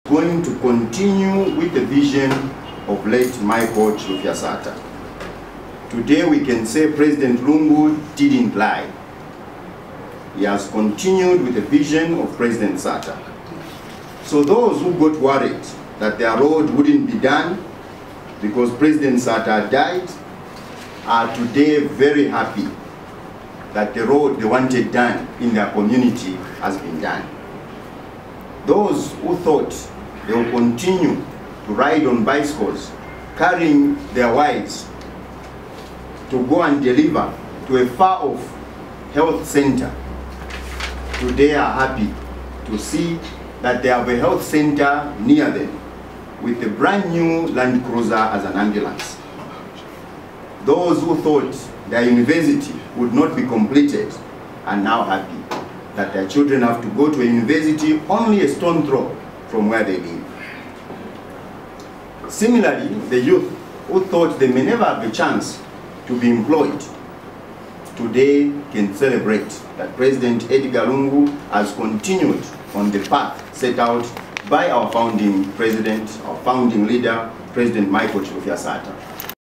Going to continue with the vision of late Michael Chilufya Sata. Today we can say President Lungu didn't lie. He has continued with the vision of President Sata. So those who got worried that their road wouldn't be done because President Sata died are today very happy that the road they wanted done in their community has been done. Those who thought they will continue to ride on bicycles, carrying their wives to go and deliver to a far-off health center, today are happy to see that they have a health center near them with a brand new Land Cruiser as an ambulance. Those who thought their university would not be completed are now happy that their children have to go to a university only a stone throw from where they live. Similarly, the youth who thought they may never have a chance to be employed today can celebrate that President Edgar Lungu has continued on the path set out by our founding president, our founding leader, President Michael Chilufya Sata.